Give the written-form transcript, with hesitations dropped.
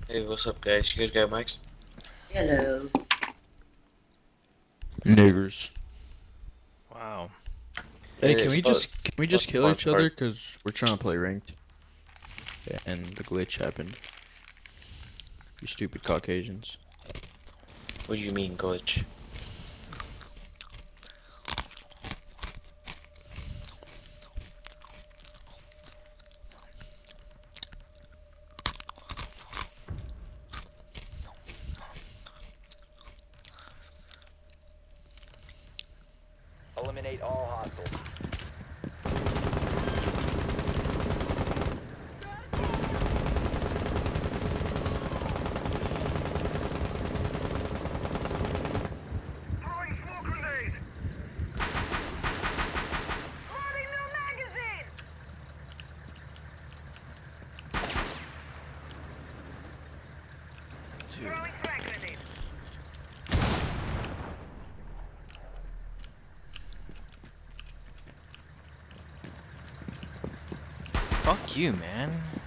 Hey, what's up, guys? You guys got mics? Hello. Niggers. Wow. Hey, Yeah, can we just kill fun each other? part. Cause we're trying to play ranked. Yeah, and the glitch happened. You stupid Caucasians. What do you mean, glitch? Eliminate all hostiles. Throwing smoke grenade! Loading new magazine! Throwing frag grenade! Fuck you, man.